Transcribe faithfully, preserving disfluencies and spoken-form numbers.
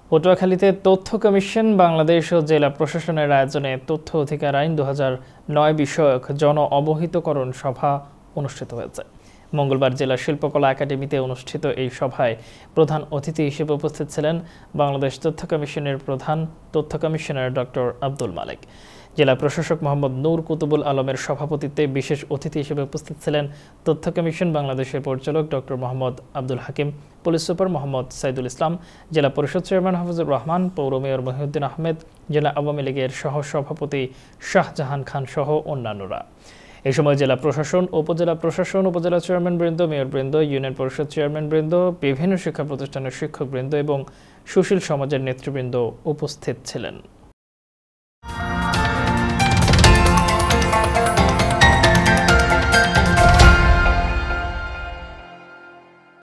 পটুয়াখালীতে তথ্য কমিশন বাংলাদেশ ও জেলা প্রশাসনের আয়োজনে তথ্য অধিকার আইন দুই হাজার নয় বিষয়ক জন অবহিতকরণ সভা অনুষ্ঠিত হয়েছে। মঙ্গলবার জেলা শিল্পকলা একাডেমিতে অনুষ্ঠিত এই সভায় প্রধান অতিথি হিসেবে উপস্থিত ছিলেন বাংলাদেশ তথ্য কমিশনের প্রধান তথ্য কমিশনার ডক্টর আব্দুল মালিক। জেলা প্রশাসক মোহাম্মদ নূর কুতুবুল আলমের সভাপতিত্বে বিশেষ অতিথি হিসেবে উপস্থিত ছিলেন তথ্য কমিশন বাংলাদেশের পরিচালক doctor Mohammad Abdul Hakim, police super Mohammad Saidul Islam, জেলা পরিষদ চেয়ারম্যান হাফিজুর রহমান, পৌর মেয়র মহিউদ্দিন আহমেদ, জেলা আওয়ামী লীগের সহ সভাপতি শাহজাহান খান সহ অন্যান্যরা। এই সময় জেলা প্রশাসন, উপজেলা প্রশাসন, উপজেলা চেয়ারম্যান বৃন্দ, মেয়র বৃন্দ, ইউনিয়ন পরিষদ চেয়ারম্যান বৃন্দ, বিভিন্ন শিক্ষা প্রতিষ্ঠানের শিক্ষক বৃন্দ এবং সুশীল সমাজের নেতৃবৃন্দ উপস্থিত ছিলেন।